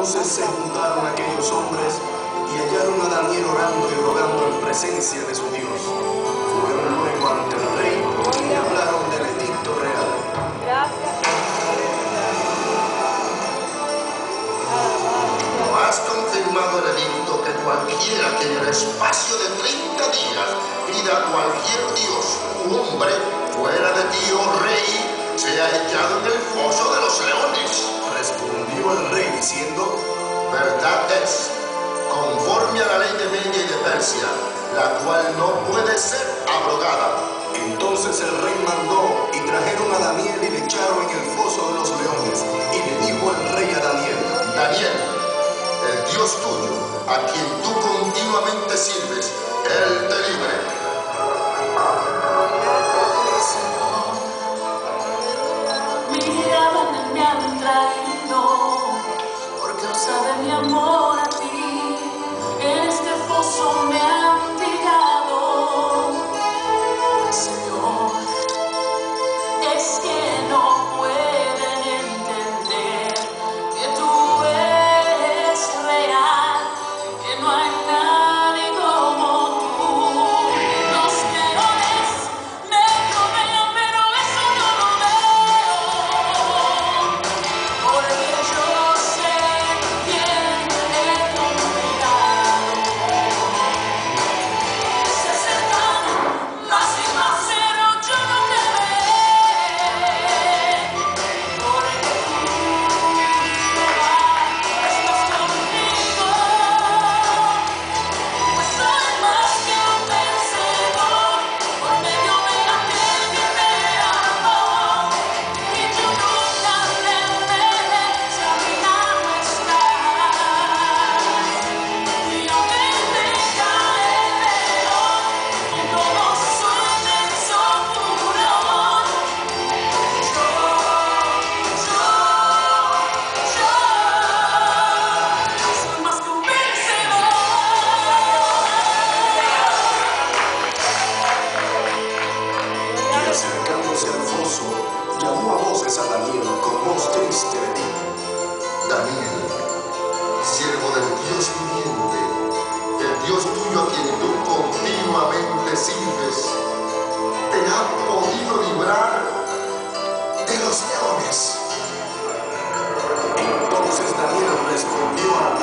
Entonces se juntaron aquellos hombres y hallaron a Daniel orando y rogando en presencia de su Dios. Fueron luego ante el rey y le hablaron del edicto real. ¿No has confirmado el edicto que cualquiera que en el espacio de 30 días pida a cualquier dios u hombre fuera de ti, oh rey, sea echado en el foso de los leones? Respondió el rey diciendo: Verdad es, conforme a la ley de Media y de Persia, la cual no puede ser abrogada. Entonces el rey mandó y trajeron a Daniel y le echaron en el foso de los leones. Y le dijo el rey a Daniel: Daniel, el Dios tuyo, a quien tú continuamente sirves, Él te libre. Mira dónde me han traído, por causa de mi amor a ti, en este foso me han tirado. Señor, es que no pueden entender que tú eres real, que no hay nadie como tú. Los leones me rodean, pero eso no lo veo, porque yo sé quién he confiado. Se acercan más y más, pero yo no temeré, porque tú, Jehová, estás conmigo. Pues soy más que un vencedor, por medio de aquel que me amó. Y yo nunca temeré si a mi lado estás. Y aunque venga el león con todo su inmenso furor, yo soy más que un vencedor. Y acercándose al foso, llamó a voces a Daniel con voz triste le dijo: Daniel, siervo del Dios viviente, el Dios tuyo a quien tú continuamente sirves, te ha podido librar de los leones. Entonces Daniel respondió a